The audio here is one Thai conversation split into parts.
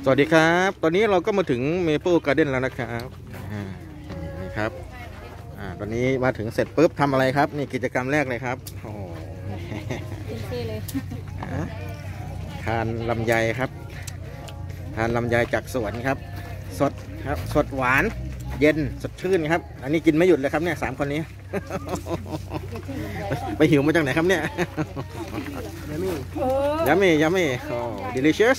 สวัสดีครับตอนนี้เราก็มาถึงเมเปิลการ์เด้นแล้วนะครับนี่ครับตอนนี้มาถึงเสร็จปุ๊บทำอะไรครับนี่กิจกรรมแรกเลยครับโอ้โหเลยทานลำไยครับทานลำไยจากสวนครับสดครับสดหวานเย็นสดชื่นครับอันนี้กินไม่หยุดเลยครับเนี่ย3 คนนี้ ไปหิวมาจากไหนครับเนี่ยยัมมี่โอ้ delicious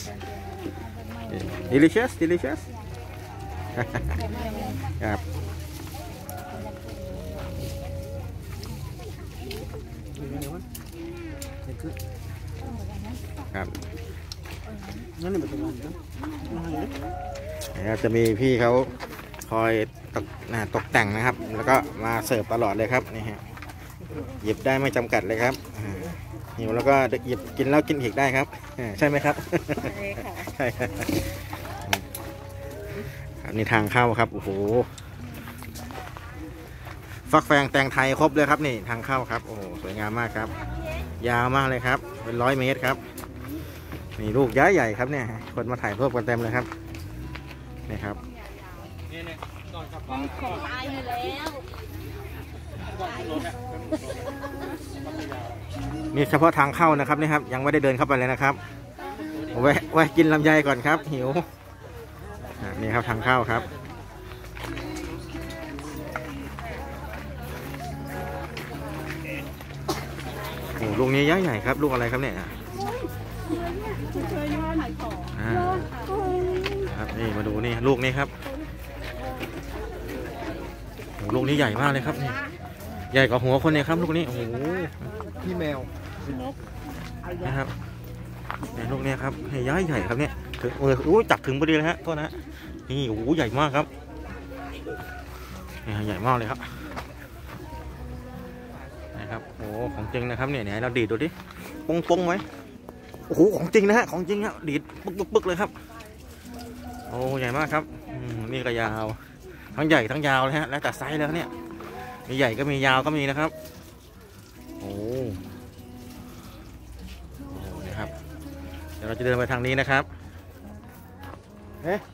ครับครับจะมีพี่เขาคอยตกแต่งนะครับแล้วก็มาเสิร์ฟตลอดเลยครับนี่ฮะหยิบได้ไม่จำกัดเลยครับหิวแล้วก็หยิบกินแล้วกินอีกได้ครับใช่ไหมครับใช่ค่ะนี่ทางเข้าครับโอ้โหฟักแฟงแตงไทยครบเลยครับนี่ทางเข้าครับโอ้โหสวยงามมากครับยาวมากเลยครับเป็น100 เมตรครับนี่ลูกย้ายใหญ่ครับเนี่ยคนมาถ่ายรูปกันเต็มเลยครับนี่ครับของตายอยู่แล้วนี่เฉพาะทางเข้านะครับนี่ครับยังไม่ได้เดินเข้าไปเลยนะครับแวะกินลำไยก่อนครับหิวนี่ครับทางเข้าครับโอ้ลูกนี้ย้ายใหญ่ครับลูกอะไรครับเนี่ยครับนี่มาดูนี่ลูกนี้ครับลูกนี้ใหญ่มากเลยครับนี่ใหญ่กว่าหัวคนเนี่ยครับลูกนี้โอ้โหพี่แมวนะครับเนี่ยลูกนี้ครับย้ายใหญ่ครับเนี่ยถึงจับถึงพอดีเลยฮะโทษนะนี่โอ้โหใหญ่มากครับนี่ใหญ่มากเลยครับนะครับโอ้ของจริงนะครับเนี่ยเราดีดดูดิปงไว้โอ้โหของจริงนะฮะของจริงครับดีดปึ๊กเลยครับโอ้ใหญ่มากครับนี่ก็ยาวทั้งใหญ่ทั้งยาวเลยฮะแล้วแต่ไซส์แล้วเนี่ยมีใหญ่ก็มียาวก็มีนะครับโอ้นะครับเดี๋ยวเราจะเดินไปทางนี้นะครับเอ๊ะ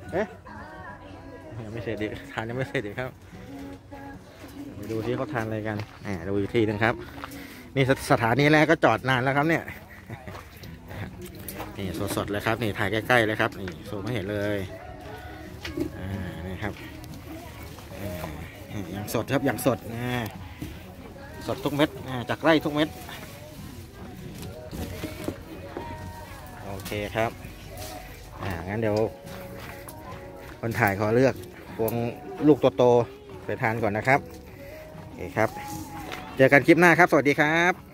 ยังไม่เสร็จดิทานยังไม่เสร็จดิครับไปดูที่เขาทานอะไรกันดูอีกทีนึงครับนี่สถานีแรกก็จอดนานแล้วครับเนี่ยนี่สดๆเลยครับนี่ถ่ายใกล้ๆเลยครับนี่ซูมให้เห็นเลยนี่ครับอย่างสดครับอย่างสดสดทุกเม็ดจากไร่ทุกเม็ดโอเคครับงั้นเดี๋ยวคนถ่ายขอเลือกพวงลูกโตๆไปทานก่อนนะครับโอเคครับเจอกันคลิปหน้าครับสวัสดีครับ